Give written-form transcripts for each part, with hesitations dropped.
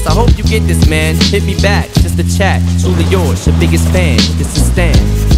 I hope you get this, man. Hit me back, just a chat. Truly yours, your biggest fan. This is Stan.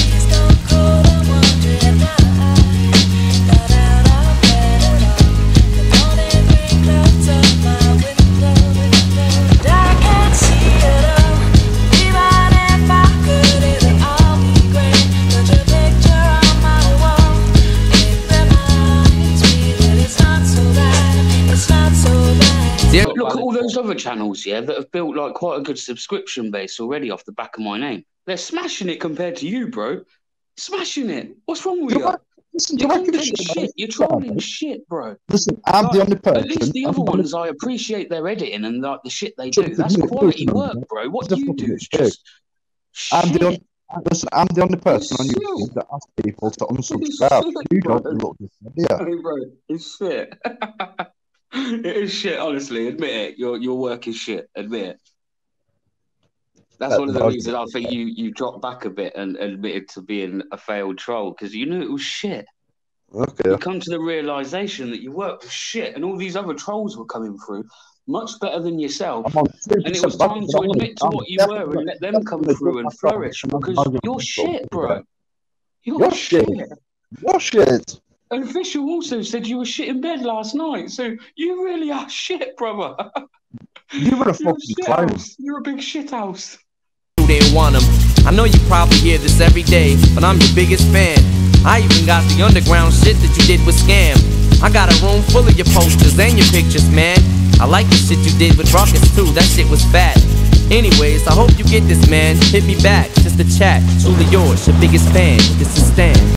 Yeah, look at all those other channels, yeah, that have built like quite a good subscription base already off the back of my name. They're smashing it compared to you, bro. Smashing it. What's wrong with you? Listen, You're shit. You're trolling shit, bro. Listen, I'm the only person. At least the other ones, I appreciate their editing and like the shit they do. That's quality work, bro. What you do is just shit. Listen, I'm the only person on YouTube that asks people to unsubscribe. You don't look this idea. Hey, bro, it's shit. It is shit, honestly. Admit it. Your work is shit. Admit it. That's one of the reasons I think you dropped back a bit and admitted to being a failed troll, because you knew it was shit. Okay. You come to the realization that your work was shit and all these other trolls were coming through much better than yourself. And it was time to admit to what you were and let them come through and flourish, because you're shit, bro. You're shit. You're shit. And Official also said you were shit in bed last night, so you really are shit, brother. You were a fucking clown. You're a big shit house. Who didn't want them? I know you probably hear this every day, but I'm your biggest fan. I even got the underground shit that you did with Scam. I got a room full of your posters and your pictures, man. I like the shit you did with Ruckus too, that shit was fat. Anyways, I hope you get this, man. Hit me back, just a chat. Truly yours, your biggest fan. This is Stan.